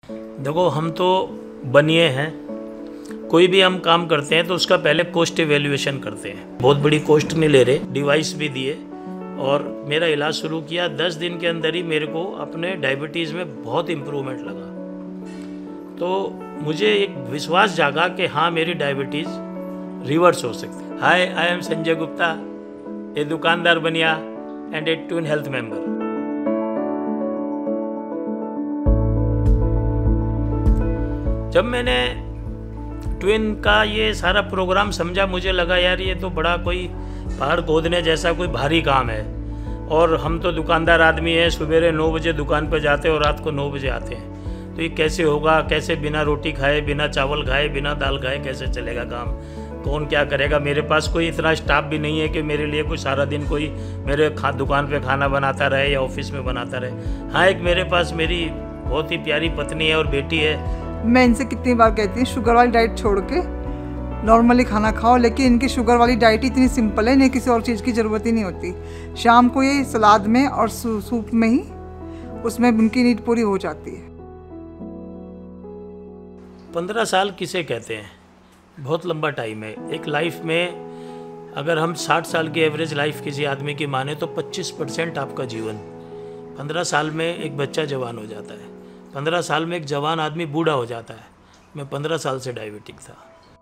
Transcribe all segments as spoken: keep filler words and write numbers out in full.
देखो, हम तो बनिए हैं, कोई भी हम काम करते हैं तो उसका पहले कॉस्ट इवेल्युएशन करते हैं। बहुत बड़ी कॉस्ट नहीं ले रहे, डिवाइस भी दिए और मेरा इलाज शुरू किया। दस दिन के अंदर ही मेरे को अपने डायबिटीज़ में बहुत इम्प्रूवमेंट लगा। तो मुझे एक विश्वास जागा कि हाँ, मेरी डायबिटीज़ रिवर्स हो सकती है। Hi, I am Sanjay Gupta, a दुकानदार बनिया and a twin health member. जब मैंने ट्विन का ये सारा प्रोग्राम समझा, मुझे लगा यार ये तो बड़ा कोई पहाड़ खोदने जैसा कोई भारी काम है। और हम तो दुकानदार आदमी हैं, सवेरे नौ बजे दुकान पर जाते हैं और रात को नौ बजे आते हैं। तो ये कैसे होगा, कैसे बिना रोटी खाए, बिना चावल खाए, बिना दाल खाए कैसे चलेगा काम, कौन क्या करेगा। मेरे पास कोई इतना स्टाफ भी नहीं है कि मेरे लिए कोई सारा दिन कोई मेरे खा दुकान पे खाना बनाता रहे या ऑफिस में बनाता रहे। हाँ, एक मेरे पास मेरी बहुत ही प्यारी पत्नी है और बेटी है। मैं इनसे कितनी बार कहती हूँ शुगर वाली डाइट छोड़ के नॉर्मली खाना खाओ, लेकिन इनकी शुगर वाली डाइट इतनी सिंपल है, इन्हें किसी और चीज़ की ज़रूरत ही नहीं होती। शाम को ये सलाद में और सूप में ही उसमें उनकी नीड पूरी हो जाती है। पंद्रह साल किसे कहते हैं, बहुत लंबा टाइम है एक लाइफ में। अगर हम साठ साल की एवरेज लाइफ किसी आदमी की माने तो पच्चीस परसेंट आपका जीवन, पंद्रह साल में एक बच्चा जवान हो जाता है, पंद्रह साल में एक जवान आदमी बूढ़ा हो जाता है। मैं पंद्रह साल से डायबिटिक था।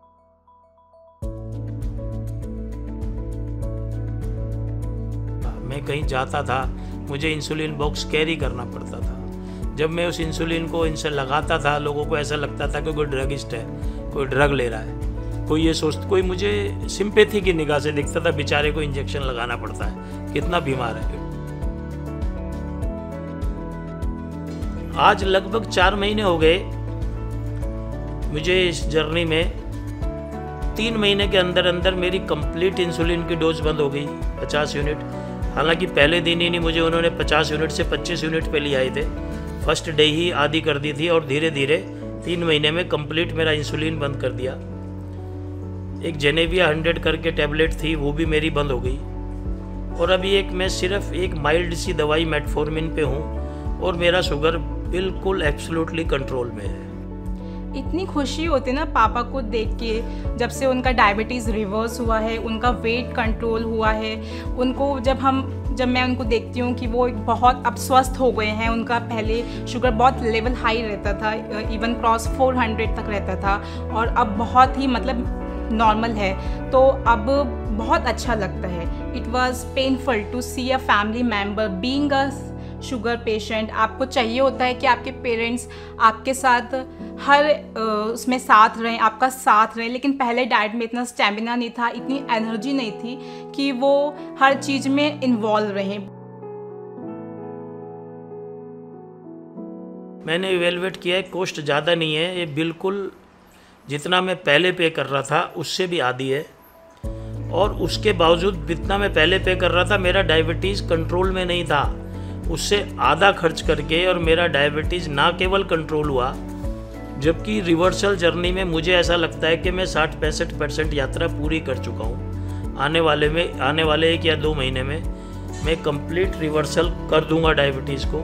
मैं कहीं जाता था, मुझे इंसुलिन बॉक्स कैरी करना पड़ता था। जब मैं उस इंसुलिन को इनसे लगाता था, लोगों को ऐसा लगता था कि कोई ड्रगिस्ट है, कोई ड्रग ले रहा है, कोई ये सोचता, कोई मुझे सिंपैथी की निगाह से दिखता था, बेचारे को इंजेक्शन लगाना पड़ता है, कितना बीमार है। आज लगभग चार महीने हो गए मुझे इस जर्नी में। तीन महीने के अंदर अंदर मेरी कंप्लीट इंसुलिन की डोज बंद हो गई, पचास यूनिट। हालांकि पहले दिन ही नहीं मुझे उन्होंने पचास यूनिट से पच्चीस यूनिट पे ले आए थे, फर्स्ट डे ही आधी कर दी थी और धीरे धीरे तीन महीने में कंप्लीट मेरा इंसुलिन बंद कर दिया। एक जेनेविया हंड्रेड करके टैबलेट थी, वो भी मेरी बंद हो गई। और अभी एक मैं सिर्फ एक माइल्ड सी दवाई मेटफॉर्मिन पे हूँ और मेरा शुगर बिल्कुल एब्सोल्युटली कंट्रोल में है। इतनी खुशी होती है ना पापा को देख के, जब से उनका डायबिटीज़ रिवर्स हुआ है, उनका वेट कंट्रोल हुआ है। उनको जब हम जब मैं उनको देखती हूँ कि वो बहुत अब स्वस्थ हो गए हैं। उनका पहले शुगर बहुत लेवल हाई रहता था, इवन क्रॉस फोर हंड्रेड तक रहता था, और अब बहुत ही मतलब नॉर्मल है। तो अब बहुत अच्छा लगता है। It was painful to see a family member being a sugar patient. आपको चाहिए होता है कि आपके पेरेंट्स आपके साथ हर उसमें साथ रहें, आपका साथ रहें, लेकिन पहले डाइट में इतना स्टेमिना नहीं था, इतनी एनर्जी नहीं थी कि वो हर चीज़ में इन्वॉल्व रहें। मैंने इवेलुएट किया है, कॉस्ट ज़्यादा नहीं है, ये बिल्कुल जितना मैं पहले पे कर रहा था उससे भी आधी है। और उसके बावजूद जितना मैं पहले पे कर रहा था, मेरा डायबिटीज़ कंट्रोल में नहीं था। उससे आधा खर्च करके और मेरा डायबिटीज़ ना केवल कंट्रोल हुआ, जबकि रिवर्सल जर्नी में मुझे ऐसा लगता है कि मैं साठ पैंसठ परसेंट यात्रा पूरी कर चुका हूँ। आने वाले में आने वाले एक या दो महीने में मैं कंप्लीट रिवर्सल कर दूंगा डायबिटीज़ को।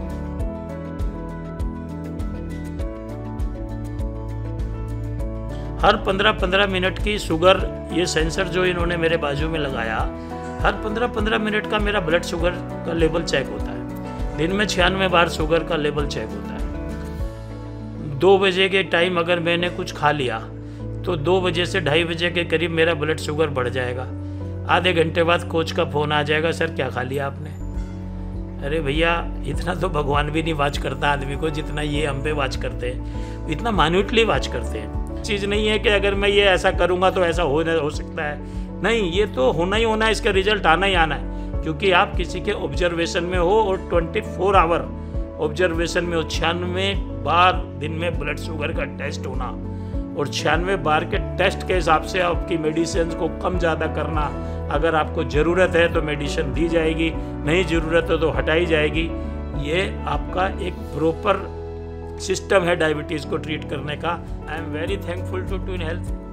हर पंद्रह पंद्रह मिनट की शुगर, ये सेंसर जो इन्होंने मेरे बाजू में लगाया, हर पंद्रह पंद्रह मिनट का मेरा ब्लड शुगर का लेवल चेक होता है। दिन में छियानवे बार शुगर का लेवल चेक होता है। दो बजे के टाइम अगर मैंने कुछ खा लिया तो दो बजे से ढाई बजे के करीब मेरा ब्लड शुगर बढ़ जाएगा। आधे घंटे बाद कोच का फ़ोन आ जाएगा, सर क्या खा लिया आपने। अरे भैया, इतना तो भगवान भी नहीं वाच करता आदमी को जितना ये हम पे वाच करते हैं, इतना माइन्यूटली वाच करते हैं। चीज़ नहीं है कि अगर मैं ये ऐसा करूँगा तो ऐसा हो हो सकता है, नहीं, ये तो होना ही होना है, इसका रिजल्ट आना ही आना है। क्योंकि आप किसी के ऑब्जर्वेशन में हो और चौबीस आवर ऑब्जर्वेशन में हो, छियानवे बार दिन में ब्लड शुगर का टेस्ट होना और छियानवे बार के टेस्ट के हिसाब से आपकी मेडिसिन को कम ज़्यादा करना। अगर आपको ज़रूरत है तो मेडिसिन दी जाएगी, नहीं ज़रूरत है तो हटाई जाएगी। ये आपका एक प्रॉपर सिस्टम है डायबिटीज़ को ट्रीट करने का। I am very thankful to twin health.